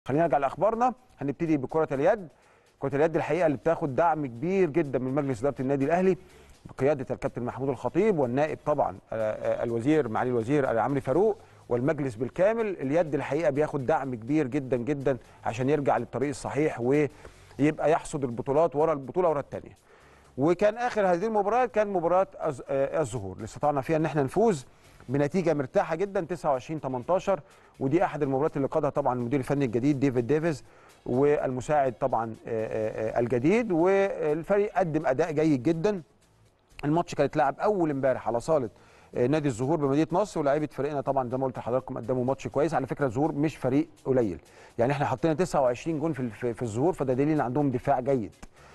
خلينا نرجع لاخبارنا. هنبتدي بكره اليد. كره اليد الحقيقه اللي بتاخد دعم كبير جدا من مجلس اداره النادي الاهلي بقياده الكابتن محمود الخطيب والنائب طبعا الوزير معالي الوزير عمرو فاروق والمجلس بالكامل. اليد الحقيقه بياخد دعم كبير جدا جدا عشان يرجع للطريق الصحيح ويبقى يحصد البطولات ورا البطوله ورا الثانيه. وكان اخر هذه المباريات كان مباراه الظهور اللي استطعنا فيها ان احنا نفوز بنتيجه مرتاحه جدا 29-18، ودي احد المباريات اللي قادها طبعا المدير الفني الجديد ديفيد ديفيز والمساعد طبعا الجديد، والفريق قدم اداء جيد جدا. الماتش كان اتلعب اول امبارح على صاله نادي الزهور بمدينه نصر، ولاعيبه فريقنا طبعا زي ما قلت لحضراتكم قدموا ماتش كويس. على فكره الزهور مش فريق قليل، يعني احنا حطينا 29 جون في الزهور، فده دليل ان عندهم دفاع جيد.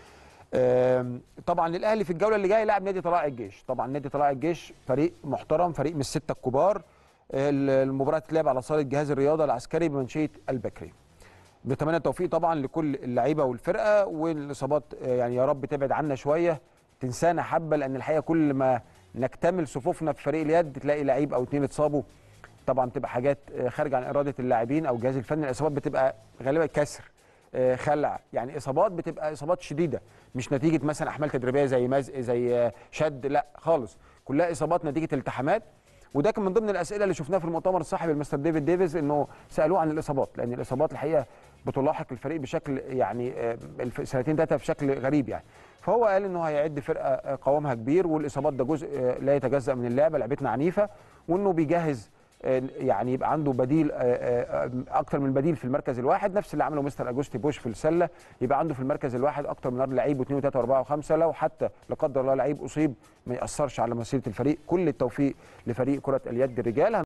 طبعا الاهلي في الجوله اللي جايه لاعب نادي طلائع الجيش. طبعا نادي طلائع الجيش فريق محترم، فريق من السته الكبار. المباراه تتلعب على صاله جهاز الرياضه العسكري بمنشيه البكري. بتمنى التوفيق طبعا لكل اللعيبه والفرقه، والاصابات يعني يا رب تبعد عنا شويه، تنسانا حبه، لان الحقيقه كل ما نكتمل صفوفنا في فريق اليد تلاقي لعيب او اتنين اتصابوا. طبعا بتبقى حاجات خارجه عن اراده اللاعبين او الجهاز الفني. الاصابات بتبقى غالبا كسر، خلع، يعني اصابات بتبقى اصابات شديده، مش نتيجه مثلا احمال تدريبيه زي مزق زي شد، لا خالص، كلها اصابات نتيجه التحامات. وده كان من ضمن الاسئله اللي شفناها في المؤتمر الصحفي المستر ديفيد ديفيز، انه سالوه عن الاصابات، لان الاصابات الحقيقه بتلاحق الفريق بشكل يعني سنتين ثلاثه بشكل غريب يعني. فهو قال انه هيعد فرقه قوامها كبير، والاصابات ده جزء لا يتجزا من اللعبه، لعبتنا عنيفه، وانه بيجهز يعني يبقى عنده بديل اكتر من بديل في المركز الواحد، نفس اللي عمله مستر اجوستي بوش في السله، يبقى عنده في المركز الواحد اكتر من لعيب واثنين وثلاثه واربعه وخمسه، لو حتى لا قدر الله لعيب اصيب ما ياثرش على مسيره الفريق. كل التوفيق لفريق كره اليد الرجال.